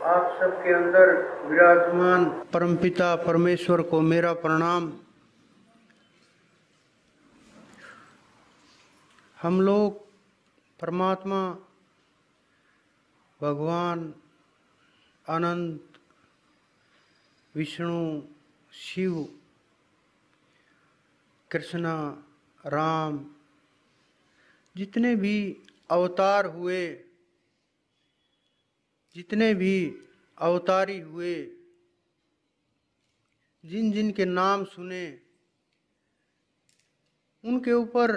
आप सबके अंदर विराजमान परमपिता परमेश्वर को मेरा प्रणाम। हम लोग परमात्मा भगवान अनंत विष्णु शिव कृष्णा राम जितने भी अवतार हुए, जितने भी अवतारी हुए, जिन जिन के नाम सुने, उनके ऊपर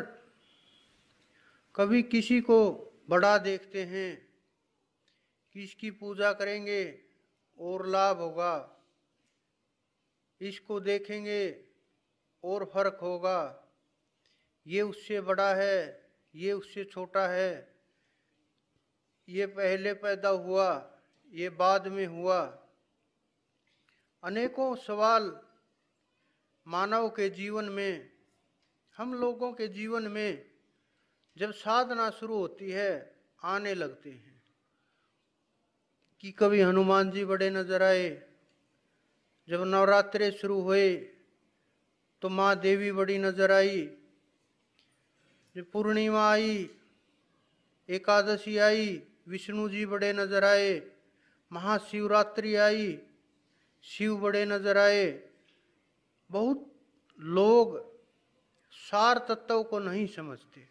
कभी किसी को बड़ा देखते हैं कि इसकी पूजा करेंगे और लाभ होगा, इसको देखेंगे और फर्क होगा, ये उससे बड़ा है, ये उससे छोटा है, ये पहले पैदा हुआ, ये बाद में हुआ। अनेकों सवाल मानव के जीवन में, हम लोगों के जीवन में जब साधना शुरू होती है आने लगते हैं कि कभी हनुमान जी बड़े नजर आए, जब नवरात्रे शुरू हुए तो माँ देवी बड़ी नजर आई, जब पूर्णिमा आई, एकादशी आई, विष्णु जी बड़े नजर आए, महाशिवरात्रि आई, शिव बड़े नजर आए। बहुत लोग सार तत्व को नहीं समझते,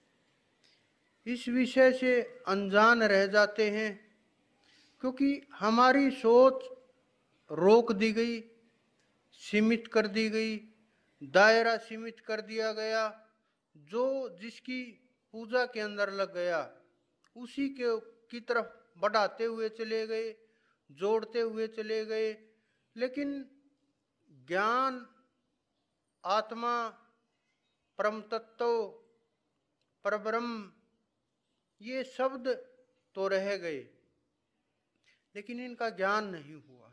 इस विषय से अनजान रह जाते हैं, क्योंकि हमारी सोच रोक दी गई, सीमित कर दी गई, दायरा सीमित कर दिया गया। जो जिसकी पूजा के अंदर लग गया उसी के की तरफ बढ़ाते हुए चले गए, जोड़ते हुए चले गए। लेकिन ज्ञान, आत्मा, परम तत्व, परब्रह्म, ये शब्द तो रह गए, लेकिन इनका ज्ञान नहीं हुआ।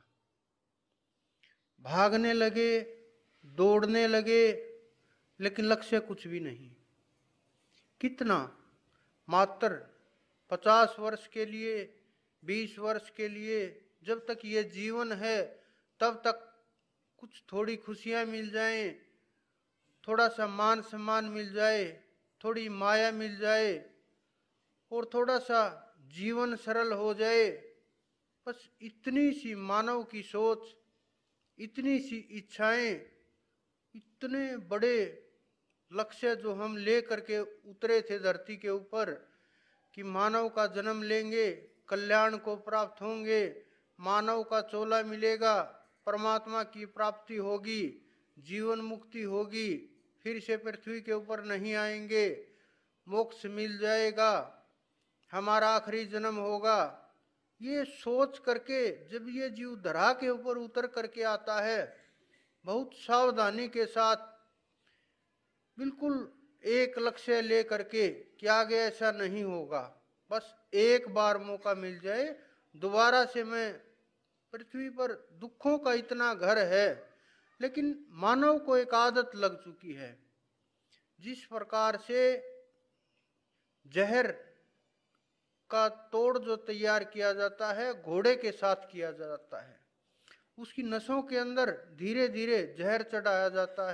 भागने लगे, दौड़ने लगे, लेकिन लक्ष्य कुछ भी नहीं। कितना मात्र 50 वर्ष के लिए, 20 वर्ष के लिए, जब तक ये जीवन है तब तक कुछ थोड़ी खुशियां मिल जाएं, थोड़ा सा मान सम्मान मिल जाए, थोड़ी माया मिल जाए और थोड़ा सा जीवन सरल हो जाए, बस इतनी सी मानव की सोच, इतनी सी इच्छाएं, इतने बड़े लक्ष्य जो हम ले करके उतरे थे धरती के ऊपर कि मानव का जन्म लेंगे, कल्याण को प्राप्त होंगे, मानव का चोला मिलेगा, परमात्मा की प्राप्ति होगी, जीवन मुक्ति होगी, फिर से पृथ्वी के ऊपर नहीं आएंगे, मोक्ष मिल जाएगा, हमारा आखिरी जन्म होगा। ये सोच करके जब ये जीव धरा के ऊपर उतर करके आता है, बहुत सावधानी के साथ, बिल्कुल एक लक्ष्य ले करके कि आगे ऐसा नहीं होगा, बस एक बार मौका मिल जाए, दोबारा से मैं पृथ्वी पर, दुखों का इतना घर है, लेकिन मानव को एक आदत लग चुकी है। जिस प्रकार से जहर का तोड़ जो तैयार किया जाता है घोड़े के साथ किया जाता है, उसकी नसों के अंदर धीरे धीरे जहर चढ़ाया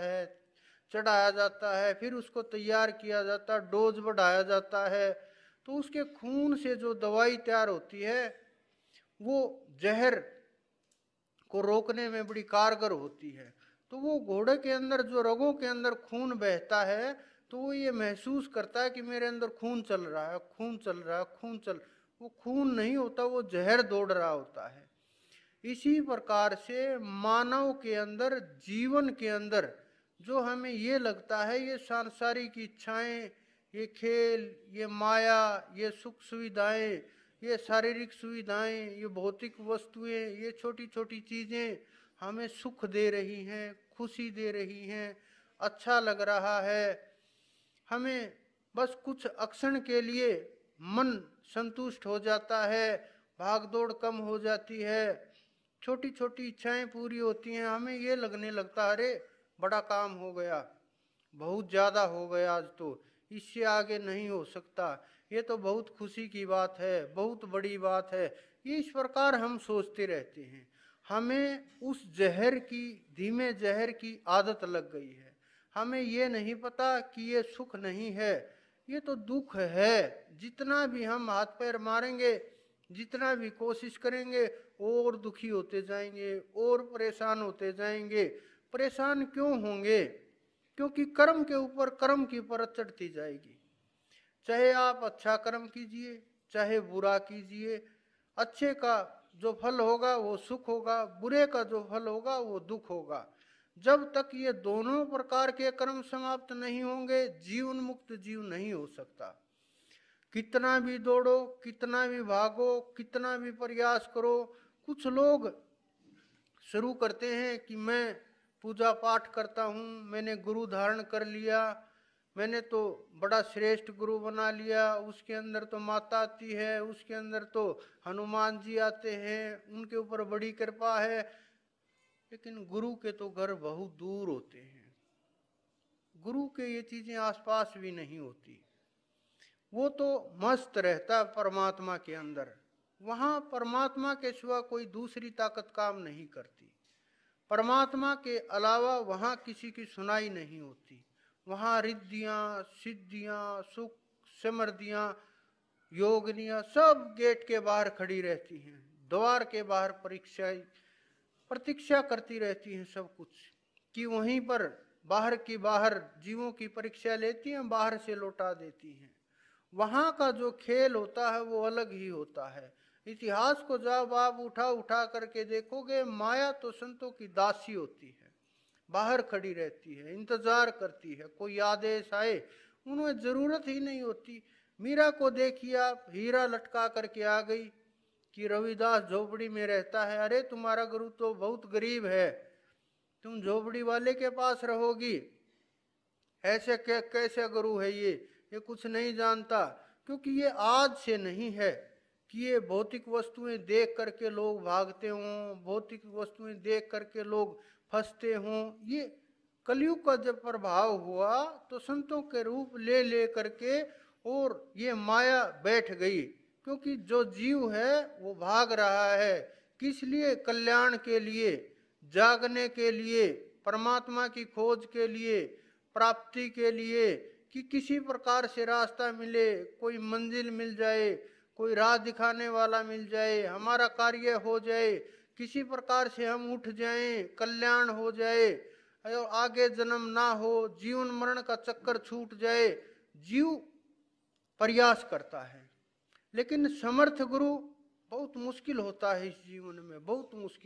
जाता है, फिर उसको तैयार किया जाता है, डोज बढ़ाया जाता है, तो उसके खून से जो दवाई तैयार होती है वो जहर को रोकने में बड़ी कारगर होती है। तो वो घोड़े के अंदर जो रगों के अंदर खून बहता है, तो वो ये महसूस करता है कि मेरे अंदर खून चल रहा है, खून चल रहा है, खून चल, वो खून नहीं होता, वो जहर दौड़ रहा होता है। इसी प्रकार से मानव के अंदर, जीवन के अंदर जो हमें ये लगता है, ये सांसारिक इच्छाएं, ये खेल, ये माया, ये सुख सुविधाएं, ये शारीरिक सुविधाएं, ये भौतिक वस्तुएं, ये छोटी छोटी चीजें हमें सुख दे रही हैं, खुशी दे रही हैं, अच्छा लग रहा है, हमें बस कुछ अक्षण के लिए मन संतुष्ट हो जाता है, भागदौड़ कम हो जाती है, छोटी छोटी इच्छाएं पूरी होती हैं, हमें ये लगने लगता है अरे बड़ा काम हो गया, बहुत ज़्यादा हो गया, आज तो इससे आगे नहीं हो सकता, ये तो बहुत खुशी की बात है, बहुत बड़ी बात है। ये इस प्रकार हम सोचते रहते हैं। हमें उस जहर की, धीमे जहर की आदत लग गई है। हमें ये नहीं पता कि ये सुख नहीं है, ये तो दुख है। जितना भी हम हाथ पैर मारेंगे, जितना भी कोशिश करेंगे, और दुखी होते जाएंगे, और परेशान होते जाएंगे। परेशान क्यों होंगे? क्योंकि कर्म के ऊपर कर्म की परत चढ़ती जाएगी। चाहे आप अच्छा कर्म कीजिए, चाहे बुरा कीजिए, अच्छे का जो फल होगा वो सुख होगा, बुरे का जो फल होगा वो दुख होगा। जब तक ये दोनों प्रकार के कर्म समाप्त नहीं होंगे, जीवन मुक्त जीव नहीं हो सकता। कितना भी दौड़ो, कितना भी भागो, कितना भी प्रयास करो। कुछ लोग शुरू करते हैं कि मैं पूजा पाठ करता हूँ, मैंने गुरु धारण कर लिया, मैंने तो बड़ा श्रेष्ठ गुरु बना लिया, उसके अंदर तो माता आती है, उसके अंदर तो हनुमान जी आते हैं, उनके ऊपर बड़ी कृपा है। लेकिन गुरु के तो घर बहुत दूर होते हैं, गुरु के ये चीजें आसपास भी नहीं होती। वो तो मस्त रहता परमात्मा के अंदर। वहां परमात्मा के सिवा कोई दूसरी ताकत काम नहीं करती। परमात्मा के अलावा वहां किसी की सुनाई नहीं होती। वहां रिद्धियां, सिद्धियां, सुख समृद्धियां, योगनियां सब गेट के बाहर खड़ी रहती हैं, द्वार के बाहर प्रतीक्षा करती रहती हैं सब कुछ, कि वहीं पर बाहर की बाहर जीवों की परीक्षा लेती हैं, बाहर से लौटा देती हैं। वहां का जो खेल होता है वो अलग ही होता है। इतिहास को जब आप उठा उठा करके देखोगे, माया तो संतों की दासी होती है, बाहर खड़ी रहती है, इंतजार करती है कोई आदेश आए, उन्हें जरूरत ही नहीं होती। मीरा को देखिए आप, हीरा लटका करके आ गई कि रविदास झोपड़ी में रहता है। अरे तुम्हारा गुरु तो बहुत गरीब है, तुम झोपड़ी वाले के पास रहोगी? ऐसे कैसे गुरु है ये कुछ नहीं जानता। क्योंकि ये आज से नहीं है कि ये भौतिक वस्तुएं देख करके लोग भागते हों, भौतिक वस्तुएं देख करके लोग फंसते हों। ये कलयुग का जब प्रभाव हुआ तो संतों के रूप ले ले करके और ये माया बैठ गई। क्योंकि जो जीव है वो भाग रहा है, किस लिए? कल्याण के लिए, जागने के लिए, परमात्मा की खोज के लिए, प्राप्ति के लिए, कि किसी प्रकार से रास्ता मिले, कोई मंजिल मिल जाए, कोई राह दिखाने वाला मिल जाए, हमारा कार्य हो जाए, किसी प्रकार से हम उठ जाएं, कल्याण हो जाए, आगे जन्म ना हो, जीवन मरण का चक्कर छूट जाए। जीव प्रयास करता है, लेकिन समर्थ गुरु बहुत मुश्किल होता है इस जीवन में, बहुत मुश्किल।